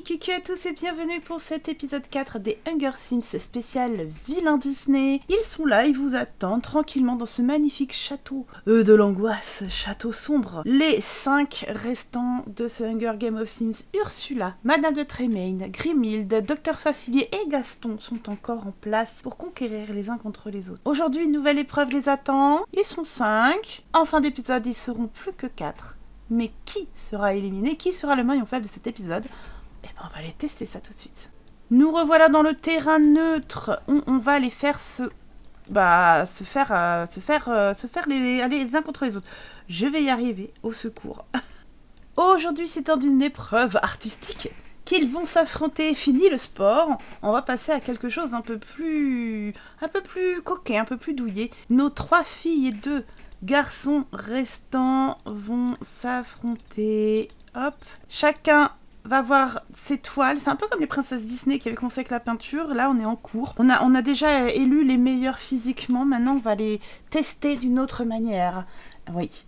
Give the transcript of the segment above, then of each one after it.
Coucou à tous et bienvenue pour cet épisode 4 des Hunger Sims spécial Vilain Disney. Ils sont là, ils vous attendent tranquillement dans ce magnifique château de l'angoisse, château sombre. Les 5 restants de ce Hunger Game of Sims, Ursula, Madame de Tremaine, Grimhilde, Dr Facilier et Gaston sont encore en place pour conquérir les uns contre les autres. Aujourd'hui, une nouvelle épreuve les attend. Ils sont 5. En fin d'épisode, ils seront plus que 4. Mais qui sera éliminé? Qui sera le maillon faible de cet épisode? Eh ben, on va aller tester ça tout de suite. Nous revoilà dans le terrain neutre. On va les faire se faire les uns contre les autres. Je vais y arriver, au secours. Aujourd'hui, c'est dans une épreuve artistique qu'ils vont s'affronter. Fini le sport. On va passer à quelque chose un peu plus coquet, un peu plus douillet. Nos 3 filles et 2 garçons restants vont s'affronter. Hop. Chacun va voir ses toiles. C'est un peu comme les princesses Disney qui avaient commencé avec la peinture. Là, on est en cours. On a déjà élu les meilleurs physiquement. Maintenant, on va les tester d'une autre manière. Oui.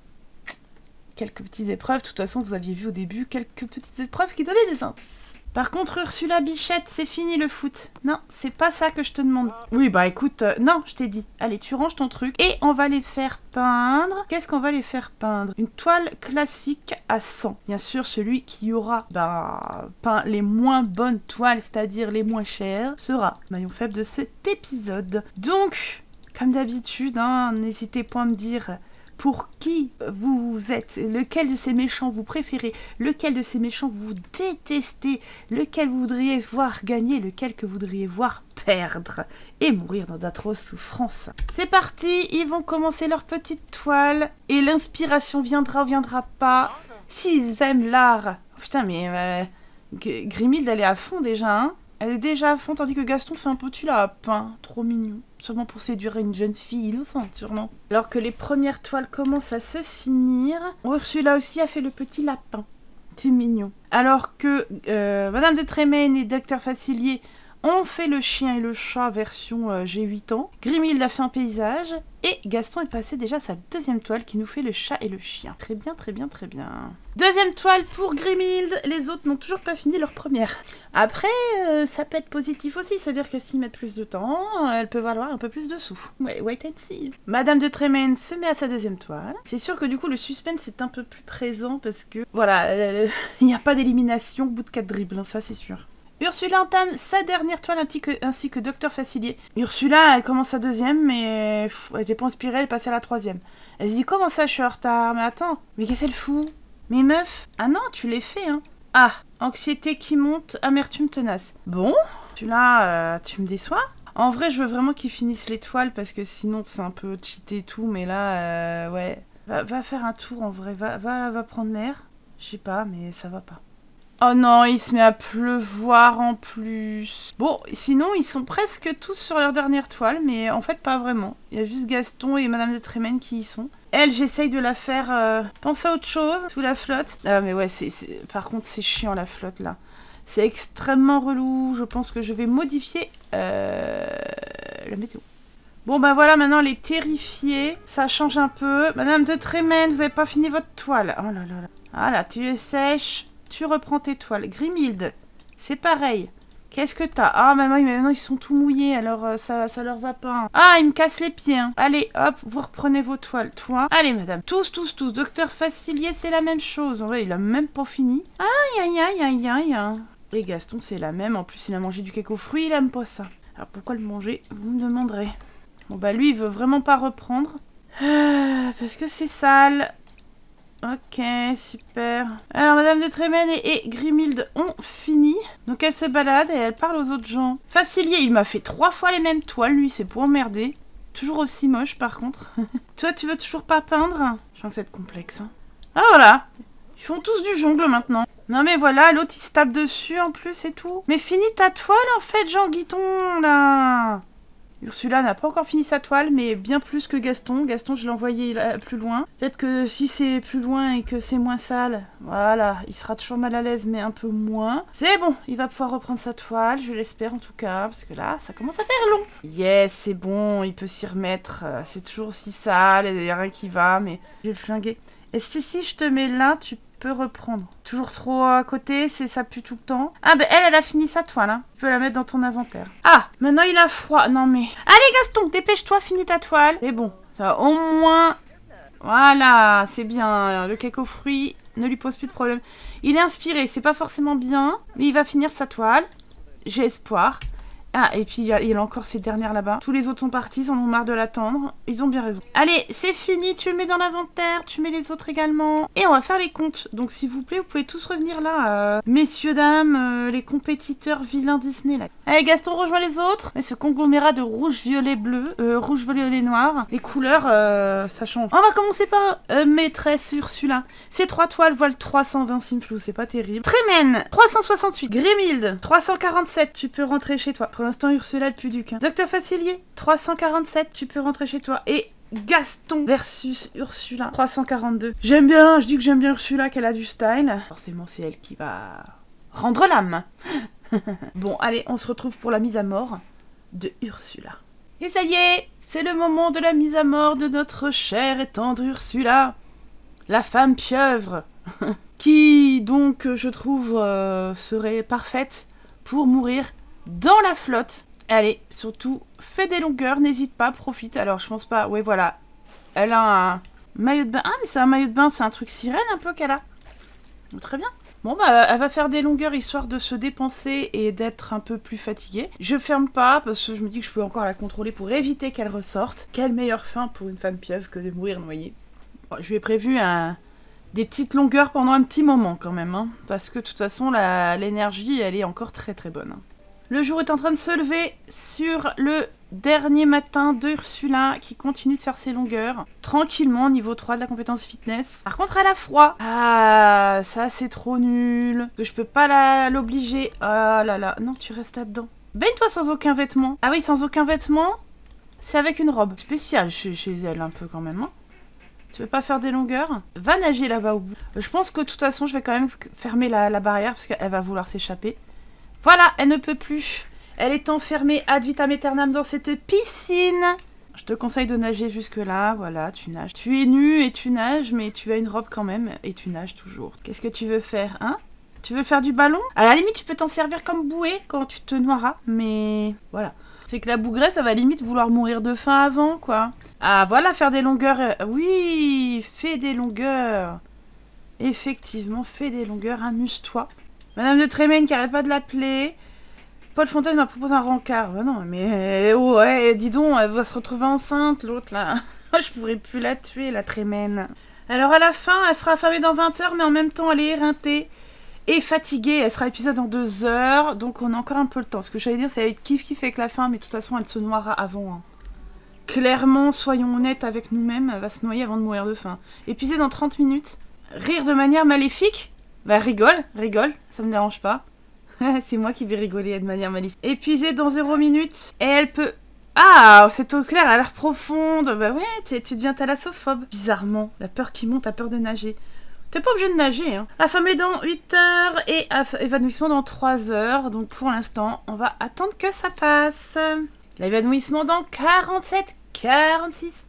Quelques petites épreuves. De toute façon, vous aviez vu au début quelques petites épreuves qui donnaient des indices. Par contre, Ursula Bichette, c'est fini le foot. Non, c'est pas ça que je te demande. Oui, bah écoute, non, je t'ai dit. Allez, tu ranges ton truc. Et on va les faire peindre. Qu'est-ce qu'on va les faire peindre? Une toile classique à 100. Bien sûr, celui qui aura peint les moins bonnes toiles, c'est-à-dire les moins chères, sera maillon faible de cet épisode. Donc, comme d'habitude, hein, n'hésitez pas à me dire pour qui vous êtes, lequel de ces méchants vous préférez, lequel de ces méchants vous détestez, lequel vous voudriez voir gagner, lequel que vous voudriez voir perdre et mourir dans d'atroces souffrances. C'est parti, ils vont commencer leur petite toile et l'inspiration viendra ou viendra pas. S'ils aiment l'art... Putain, mais Grimhilde, elle est à fond déjà, hein. Elle est déjà à fond, tandis que Gaston fait un petit lapin. Trop mignon. Sûrement pour séduire une jeune fille innocente, sûrement. Alors que les premières toiles commencent à se finir, Ursula aussi a fait le petit lapin. C'est mignon. Alors que Madame de Tremaine et Dr Facilier ont fait le chien et le chat version j'ai 8 ans. Grimhilde a fait un paysage. Et Gaston est passé déjà à sa deuxième toile qui nous fait le chat et le chien. Très bien, très bien, très bien. Deuxième toile pour Grimhilde. Les autres n'ont toujours pas fini leur première. Après, ça peut être positif aussi. C'est-à-dire que s'ils mettent plus de temps, elle peut valoir un peu plus de sous. Ouais, wait and see. Madame de Tremaine se met à sa deuxième toile. C'est sûr que du coup, le suspense est un peu plus présent parce que, voilà, il n'y a pas d'élimination au bout de 4 dribbles, hein, ça c'est sûr. Ursula entame sa dernière toile ainsi que Dr Facilier. Ursula, elle commence sa deuxième, mais elle était pas inspirée, elle est passée à la troisième. Elle se dit, comment ça, je suis en retard? Mais attends, mais qu'est-ce qu'elle fout? Mais meuf, ah non, tu l'as fait, hein. Ah, anxiété qui monte, amertume tenace. Bon, Ursula, tu me déçois? En vrai, je veux vraiment qu'ils finissent les toiles, parce que sinon, c'est un peu cheaté et tout, mais là, ouais. Va faire un tour, en vrai, va prendre l'air. Je sais pas, mais ça va pas. Oh non, il se met à pleuvoir en plus. Bon, sinon, ils sont presque tous sur leur dernière toile, mais en fait, pas vraiment. Il y a juste Gaston et Madame de Tremaine qui y sont. Elle, j'essaye de la faire penser à autre chose, sous la flotte. Ah, mais ouais, par contre, c'est chiant, la flotte, là. C'est extrêmement relou. Je pense que je vais modifier la météo. Bon, bah voilà, maintenant, elle est terrifiée. Ça change un peu. Madame de Tremaine, vous avez pas fini votre toile. Oh là là là. Ah là, tu es sèche. Tu reprends tes toiles. Grimhilde, c'est pareil. Qu'est-ce que t'as? Ah, maintenant, ils sont tout mouillés, alors ça leur va pas. Ah, ils me cassent les pieds. Hein. Allez, hop, vous reprenez vos toiles. Toi. Allez, madame. Tous. Docteur Facilier, c'est la même chose. Ouais, il a même pas fini. Aïe. Et Gaston, c'est la même. En plus, il a mangé du cake aux fruits, il aime pas ça. Alors, pourquoi le manger? Vous me demanderez. Bon, bah, lui, il veut vraiment pas reprendre. Parce que c'est sale. Ok, super. Alors, Madame de Tremaine et Grimhilde ont fini. Donc, elle se balade et elle parle aux autres gens. Facilier, il m'a fait 3 fois les mêmes toiles, lui, c'est pour emmerder. Toujours aussi moche, par contre. Toi, tu veux toujours pas peindre? Je sens que c'est complexe. Hein. Ah, voilà. Ils font tous du jongle, maintenant. Non, mais voilà, l'autre, il se tape dessus, en plus, et tout. Mais finis ta toile, en fait, Jean Guiton, là. Ursula n'a pas encore fini sa toile, mais bien plus que Gaston. Gaston, je l'ai envoyé plus loin. Peut-être que si c'est plus loin et que c'est moins sale, voilà, il sera toujours mal à l'aise, mais un peu moins. C'est bon, il va pouvoir reprendre sa toile, je l'espère en tout cas, parce que là, ça commence à faire long. Yes, c'est bon, il peut s'y remettre. C'est toujours aussi sale, il n'y a rien qui va, mais je vais le flinguer. Et si je te mets là, tu peux reprendre. Toujours trop à côté, ça pue tout le temps. Ah bah elle a fini sa toile, hein. Tu peux la mettre dans ton inventaire. Ah, maintenant il a froid. Non mais... Allez Gaston, dépêche-toi, finis ta toile. C'est bon, ça va au moins... Voilà, c'est bien. Le cake aux fruits ne lui pose plus de problème. Il est inspiré, c'est pas forcément bien, mais il va finir sa toile. J'ai espoir. Ah, et puis il y a encore ces dernières là-bas. Tous les autres sont partis, ils en ont marre de l'attendre. Ils ont bien raison. Allez, c'est fini, tu le mets dans l'inventaire, tu mets les autres également. Et on va faire les comptes. Donc s'il vous plaît, vous pouvez tous revenir là. Messieurs, dames, les compétiteurs vilains Disney là. Allez, Gaston, rejoins les autres. Et ce conglomérat de rouge, violet, bleu, rouge, violet, noir. Les couleurs, ça change. On va commencer par maîtresse Ursula. Ces 3 toiles valent 320 simflou, c'est pas terrible. Trémène, 368. Grémilde, 347. Tu peux rentrer chez toi. Pour l'instant, Ursula le plus duc. Docteur Facilier, 347, tu peux rentrer chez toi. Et Gaston versus Ursula, 342. J'aime bien, je dis que j'aime bien Ursula, qu'elle a du style. Forcément, c'est elle qui va rendre l'âme. Bon, allez, on se retrouve pour la mise à mort de Ursula. Et ça y est, c'est le moment de la mise à mort de notre chère et tendre Ursula, la femme pieuvre, qui, donc, je trouve, serait parfaite pour mourir dans la flotte. Allez, surtout, fais des longueurs, n'hésite pas, profite. Alors, je pense pas... Ouais, voilà. Elle a un maillot de bain. Ah, mais c'est un maillot de bain, c'est un truc sirène un peu qu'elle a. Très bien. Bon, bah, elle va faire des longueurs histoire de se dépenser et d'être un peu plus fatiguée. Je ferme pas, parce que je me dis que je peux encore la contrôler pour éviter qu'elle ressorte. Quelle meilleure fin pour une femme pieuvre que de mourir noyée. Bon, je lui ai prévu des petites longueurs pendant un petit moment, quand même. Hein, parce que, de toute façon, l'énergie, elle est encore très très bonne. Le jour est en train de se lever sur le dernier matin d'Ursula qui continue de faire ses longueurs. Tranquillement, niveau 3 de la compétence fitness. Par contre, elle a froid. Ah, ça c'est trop nul. Que je peux pas l'obliger. Ah là là, non, tu restes là-dedans. Baigne-toi sans aucun vêtement. Ah oui, sans aucun vêtement, c'est avec une robe spéciale chez elle un peu quand même. Hein. Tu veux pas faire des longueurs? Va nager là-bas au bout. Je pense que de toute façon, je vais quand même fermer la barrière parce qu'elle va vouloir s'échapper. Voilà, elle ne peut plus. Elle est enfermée ad vitam aeternam dans cette piscine. Je te conseille de nager jusque-là. Voilà, tu nages. Tu es nue et tu nages, mais tu as une robe quand même et tu nages toujours. Qu'est-ce que tu veux faire, hein? Tu veux faire du ballon? À la limite, tu peux t'en servir comme bouée quand tu te noieras, mais voilà. C'est que la bougresse, ça va limite vouloir mourir de faim avant, quoi. Ah, voilà, faire des longueurs. Oui, fais des longueurs. Effectivement, fais des longueurs, amuse-toi. Madame de Trémène qui arrête pas de l'appeler. Paul Fontaine m'a proposé un rencard. Bah non, mais ouais, dis donc, elle va se retrouver enceinte, l'autre, là. Je pourrais plus la tuer, la Trémène. Alors, à la fin, elle sera affamée dans 20 heures, mais en même temps, elle est éreintée et fatiguée. Elle sera épuisée dans 2 heures, donc on a encore un peu le temps. Ce que j'allais dire, c'est qu'elle va être kiff avec la fin, mais de toute façon, elle se noiera avant. Hein. Clairement, soyons honnêtes avec nous-mêmes, elle va se noyer avant de mourir de faim. Épuisée dans 30 minutes. Rire de manière maléfique. Bah rigole, ça me dérange pas. C'est moi qui vais rigoler de manière maléfique. Épuisée dans 0 minutes. Et elle peut... Ah, cette eau claire a l'air profonde. Bah ouais, tu deviens thalassophobe. Bizarrement, la peur qui monte, la peur de nager. T'es pas obligé de nager, hein. Affamée dans 8 heures et évanouissement dans 3 heures. Donc pour l'instant, on va attendre que ça passe. L'évanouissement dans 47, 46,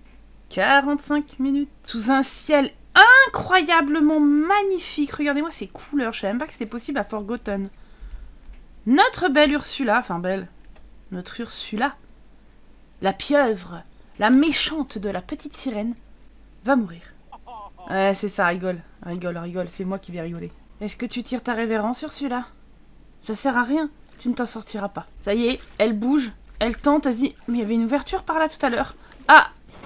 45 minutes. Sous un ciel incroyablement magnifique. Regardez-moi ces couleurs. Je savais même pas que c'était possible à Forgotten. Notre belle Ursula, enfin belle, notre Ursula, la pieuvre, la méchante de la petite sirène, va mourir. Ouais, c'est ça, rigole, c'est moi qui vais rigoler. Est-ce que tu tires ta révérence, Ursula? Ça sert à rien, tu ne t'en sortiras pas. Ça y est, elle bouge, elle tente, elle dit, mais il y avait une ouverture par là tout à l'heure. Ah!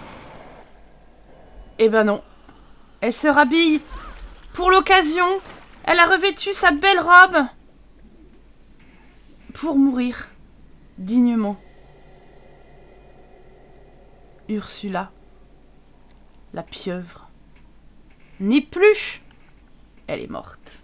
Eh ben non. Elle se rhabille pour l'occasion. Elle a revêtu sa belle robe pour mourir dignement. Ursula, la pieuvre, n'est plus. Elle est morte.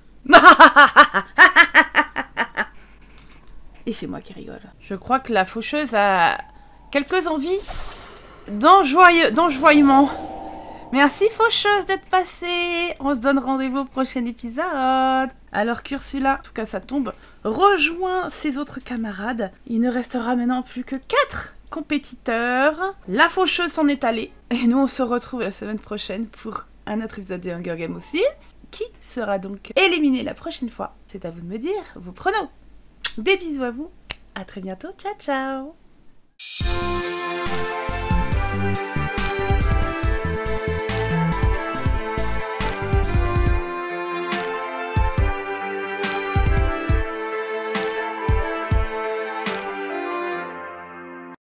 Et c'est moi qui rigole. Je crois que la faucheuse a quelques envies d'enjoyement. Merci faucheuse d'être passée. On se donne rendez-vous au prochain épisode. Alors qu'Ursula, en tout cas ça tombe, rejoint ses autres camarades. Il ne restera maintenant plus que 4 compétiteurs. La faucheuse s'en est allée. Et nous on se retrouve la semaine prochaine pour un autre épisode des Hunger Games aussi. Qui sera donc éliminé la prochaine fois. C'est à vous de me dire vos pronos. Des bisous à vous, à très bientôt, ciao ciao.